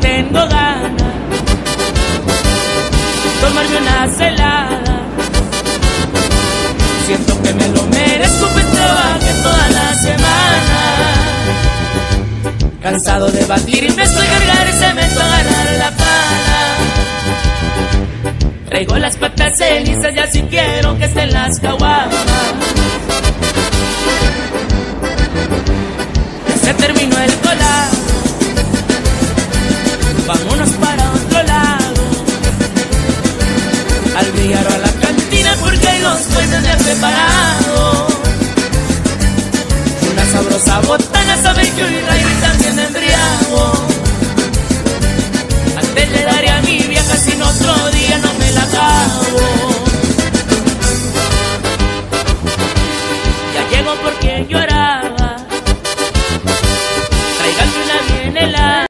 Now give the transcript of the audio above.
tengo ganas tomarme una celada. Siento que me lo merezco, pues trabajé toda la semana. Cansado de batirme, estoy cargar y cemento, agarrar la pala. Traigo las patas cenizas y así quiero que estén las caguamas. Se terminó el colado, vámonos para otro lado, al billar o a la cantina, porque hay dos cosas de preparado. Una sabrosa botana, sabe que hoy rayo y también me embriago. Antes le daré a mi vieja, sin otro día no